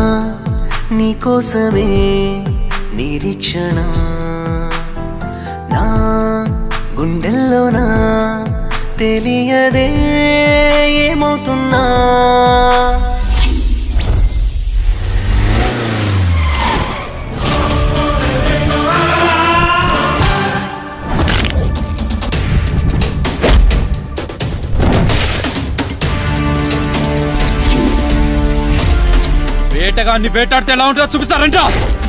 నీకోసమే నిరీక్షణ నా గుండెల్లోనా తెలియదే ఏమవుతున్నా వేటగాన్ని వేటాడితే ఎలా ఉంటుందో చూపిస్తారంట.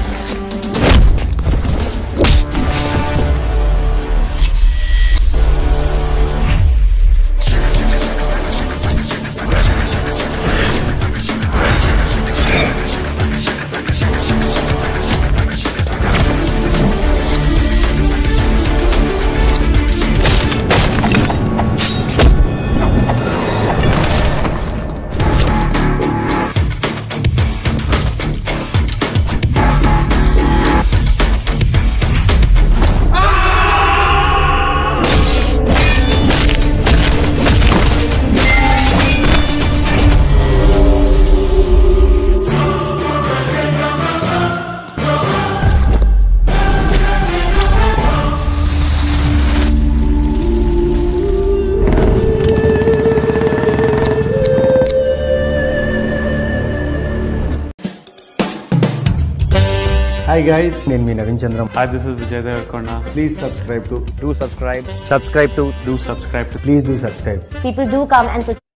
Hi guys, నేను మీ Naveen Chandram. Hi, this is Vijay Devarkonda. Please subscribe to. Do subscribe. Subscribe to. Do subscribe to. Please do subscribe. People do come and